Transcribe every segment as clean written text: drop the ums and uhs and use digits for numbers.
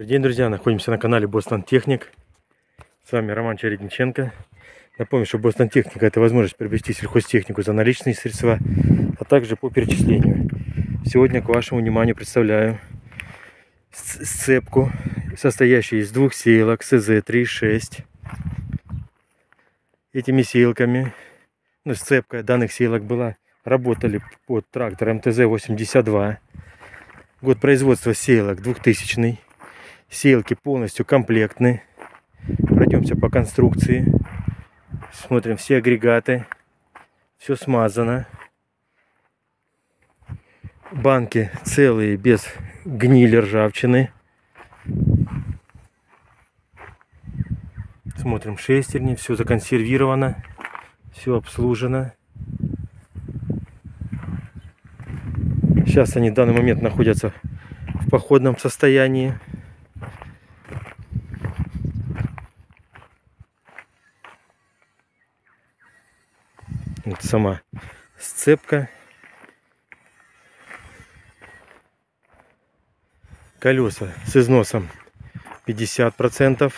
Добрый день, друзья! Находимся на канале Boston Technic. С вами Роман Чередниченко. Напомню, что Boston Technic — это возможность приобрести сельхозтехнику за наличные средства, а также по перечислению. Сегодня к вашему вниманию представляю сцепку, состоящую из двух сеялок СЗ-3.6. Этими сеялками, сцепка данных сеялок была, работали под трактор МТЗ-82. Год производства сеялок 2000. Сеялки полностью комплектны. Пройдемся по конструкции. Смотрим все агрегаты. Все смазано. Банки целые, без гнили, ржавчины. Смотрим шестерни. Все законсервировано. Все обслужено. Сейчас они в данный момент находятся в походном состоянии. Вот сама сцепка. Колеса с износом 50%.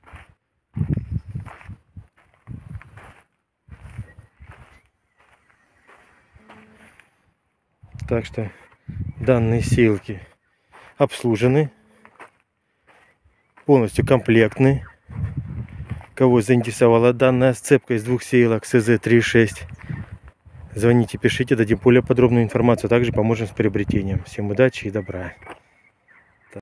Так что данные сеялки обслужены, полностью комплектны. Кого заинтересовала данная сцепка из двух сеялок СЗ-3.6, звоните, пишите, дадим более подробную информацию, а также поможем с приобретением. Всем удачи и добра!